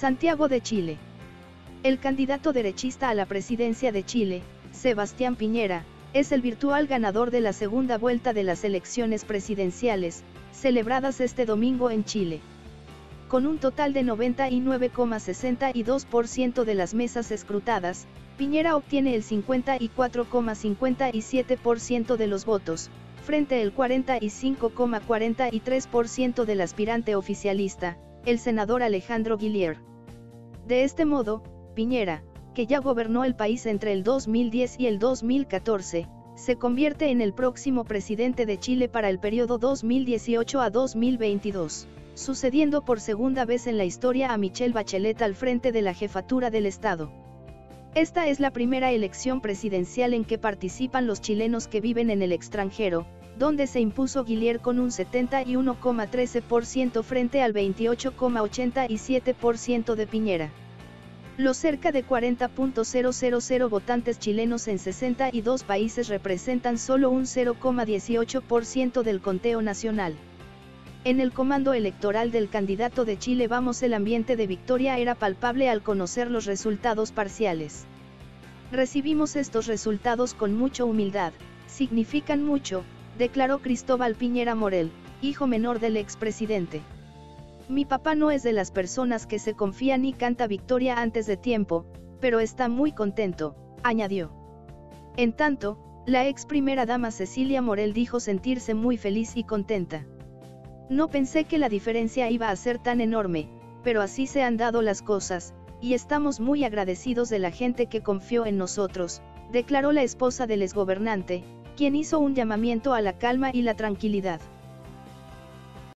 Santiago de Chile. El candidato derechista a la presidencia de Chile, Sebastián Piñera, es el virtual ganador de la segunda vuelta de las elecciones presidenciales, celebradas este domingo en Chile. Con un total de 99,62% de las mesas escrutadas, Piñera obtiene el 54,57% de los votos, frente al 45,43% del aspirante oficialista, el senador Alejandro Guillier. De este modo, Piñera, que ya gobernó el país entre el 2010 y el 2014, se convierte en el próximo presidente de Chile para el periodo 2018 a 2022, sucediendo por segunda vez en la historia a Michelle Bachelet al frente de la jefatura del Estado. Esta es la primera elección presidencial en que participan los chilenos que viven en el extranjero, donde se impuso Guillier con un 71,13% frente al 28,87% de Piñera. Los cerca de 40.000 votantes chilenos en 62 países representan solo un 0,18% del conteo nacional. En el comando electoral del candidato de Chile Vamos el ambiente de victoria era palpable al conocer los resultados parciales. Recibimos estos resultados con mucha humildad, significan mucho, declaró Cristóbal Piñera Morel, hijo menor del expresidente. Mi papá no es de las personas que se confían y canta victoria antes de tiempo, pero está muy contento, añadió. En tanto, la ex primera dama Cecilia Morel dijo sentirse muy feliz y contenta. No pensé que la diferencia iba a ser tan enorme, pero así se han dado las cosas, y estamos muy agradecidos de la gente que confió en nosotros, declaró la esposa del exgobernante, quien hizo un llamamiento a la calma y la tranquilidad.